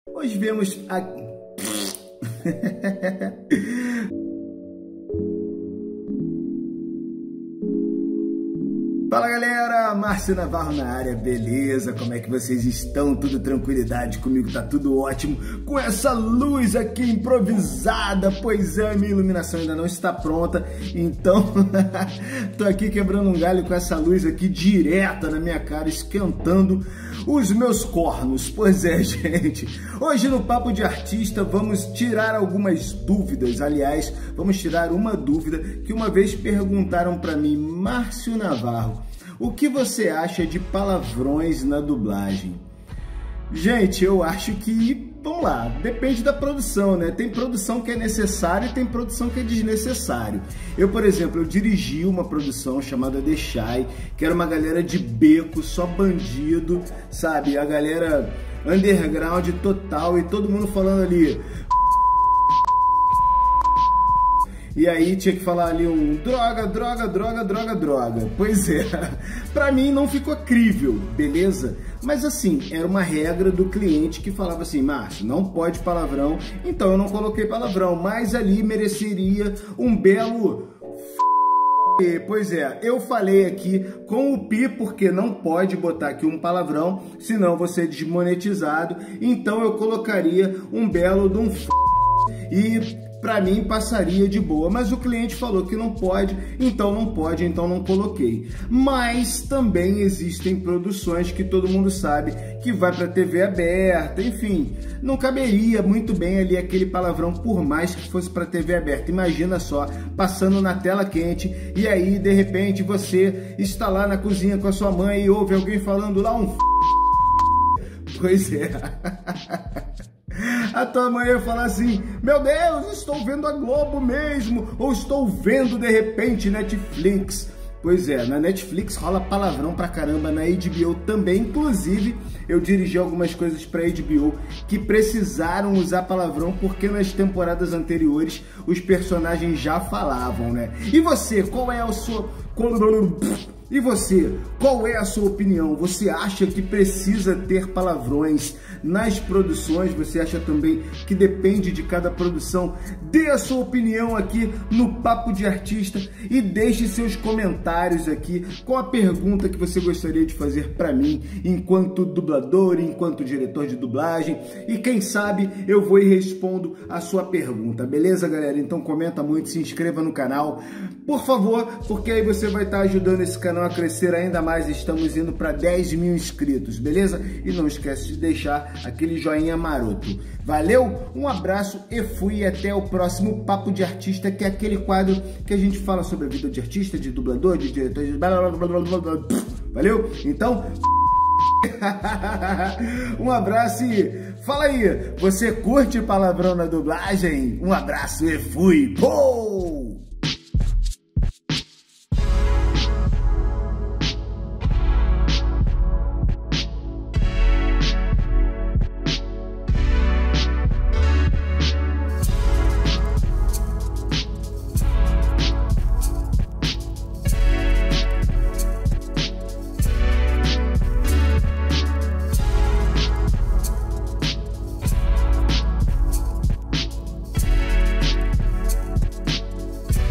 Hoje vemos a... Fala galera, Márcio Navarro na área, beleza? Como é que vocês estão? Tudo tranquilidade? Comigo tá tudo ótimo, com essa luz aqui improvisada. Pois é, minha iluminação ainda não está pronta, então tô aqui quebrando um galho com essa luz aqui direta na minha cara, esquentando os meus cornos. Pois é, gente, hoje no Papo de Artista vamos tirar algumas dúvidas. Aliás, vamos tirar uma dúvida que uma vez perguntaram para mim: Márcio Navarro, o que você acha de palavrões na dublagem? Gente, eu acho que, vamos lá, depende da produção, né? Tem produção que é necessária e tem produção que é desnecessário. Eu, por exemplo, eu dirigi uma produção chamada The Shy, que era uma galera de beco, só bandido, sabe? A galera underground total e todo mundo falando ali... E aí tinha que falar ali um droga, droga, droga, droga, droga. Pois é, pra mim não ficou crível, beleza? Mas assim, era uma regra do cliente que falava assim: Márcio, não pode palavrão, então eu não coloquei palavrão, mas ali mereceria um belo... Pois é, eu falei aqui com o pi, porque não pode botar aqui um palavrão, senão você é desmonetizado, então eu colocaria um belo de um e... para mim passaria de boa, mas o cliente falou que não pode, então não coloquei. Mas também existem produções que todo mundo sabe que vai para TV aberta, enfim, não caberia muito bem ali aquele palavrão, por mais que fosse para TV aberta. Imagina só, passando na tela quente, e aí de repente você está lá na cozinha com a sua mãe e ouve alguém falando lá um... Pois é... A tua mãe ia falar assim: meu Deus, estou vendo a Globo mesmo, ou estou vendo de repente Netflix. Pois é, na Netflix rola palavrão pra caramba, na HBO também. Inclusive, eu dirigi algumas coisas pra HBO que precisaram usar palavrão porque nas temporadas anteriores os personagens já falavam, né? E você, qual é a sua... E você, qual é a sua opinião? Você acha que precisa ter palavrões nas produções? Você acha também que depende de cada produção? Dê a sua opinião aqui no Papo de Artista e deixe seus comentários aqui com a pergunta que você gostaria de fazer para mim enquanto dublador, enquanto diretor de dublagem, e quem sabe eu vou e respondo a sua pergunta, beleza, galera? Então comenta muito, se inscreva no canal, por favor, porque aí você vai estar ajudando esse canal a crescer ainda mais. Estamos indo para 10 mil inscritos, beleza? E não esquece de deixar aquele joinha maroto. Valeu, um abraço e fui, até o próximo Papo de Artista, que é aquele quadro que a gente fala sobre a vida de artista, de dublador, de diretor, de... Valeu? Então... um abraço e fala aí, você curte palavrão na dublagem? Um abraço e fui! Pô!